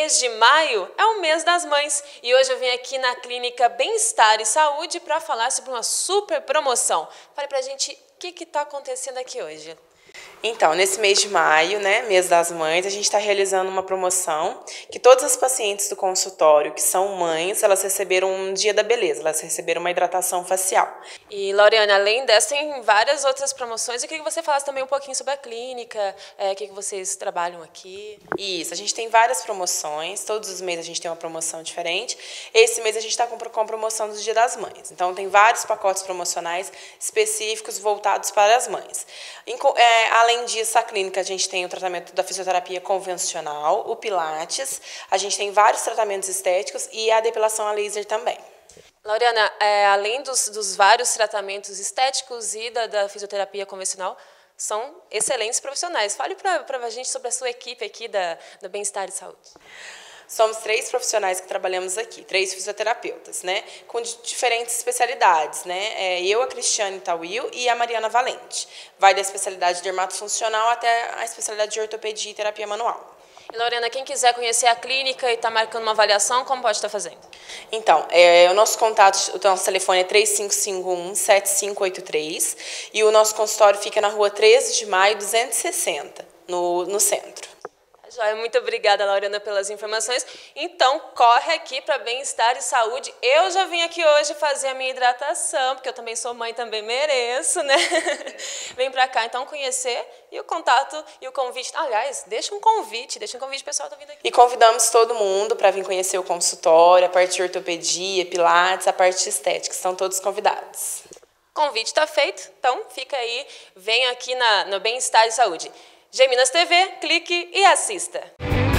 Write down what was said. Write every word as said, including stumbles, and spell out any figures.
mês de maio é o mês das mães e hoje eu vim aqui na Clínica Bem-Estar e Saúde para falar sobre uma super promoção. Fale pra gente o que está acontecendo aqui hoje. Então, nesse mês de maio, né, mês das mães, a gente está realizando uma promoção que todas as pacientes do consultório que são mães, elas receberam um dia da beleza, elas receberam uma hidratação facial. E, Laureana, além dessa, tem várias outras promoções. Eu queria que você falasse também um pouquinho sobre a clínica, é, o que, que vocês trabalham aqui. Isso, a gente tem várias promoções, todos os meses a gente tem uma promoção diferente. Esse mês a gente está com, com a promoção do Dia das Mães. Então, tem vários pacotes promocionais específicos voltados para as mães. É, além disso, a clínica, a gente tem o tratamento da fisioterapia convencional, o pilates, a gente tem vários tratamentos estéticos e a depilação a laser também. Laureana, é, além dos, dos vários tratamentos estéticos e da, da fisioterapia convencional, são excelentes profissionais. Fale para a gente sobre a sua equipe aqui da, da Bem-Estar e Saúde. Somos três profissionais que trabalhamos aqui, três fisioterapeutas, né, com diferentes especialidades, né, é, eu, a Cristiane Tawil e a Mariana Valente. Vai da especialidade dermatofuncional até a especialidade de ortopedia e terapia manual. E, Laureana, quem quiser conhecer a clínica e está marcando uma avaliação, como pode estar fazendo? Então, é, o nosso contato, o nosso telefone é três cinco cinco um, sete cinco oito três e o nosso consultório fica na rua treze de maio, duzentos e sessenta, no, no centro. Joia, muito obrigada, Laureana, pelas informações. Então, corre aqui para Bem-Estar e Saúde. Eu já vim aqui hoje fazer a minha hidratação, porque eu também sou mãe, também mereço, né? Vem para cá, então, conhecer e o contato e o convite. Aliás, deixa um convite, deixa um convite, pessoal, tá vindo aqui. E convidamos todo mundo para vir conhecer o consultório, a parte de ortopedia, pilates, a parte de estética. Estão todos convidados. Convite está feito, então fica aí, vem aqui na, no Bem-Estar e Saúde. Geminas T V, clique e assista.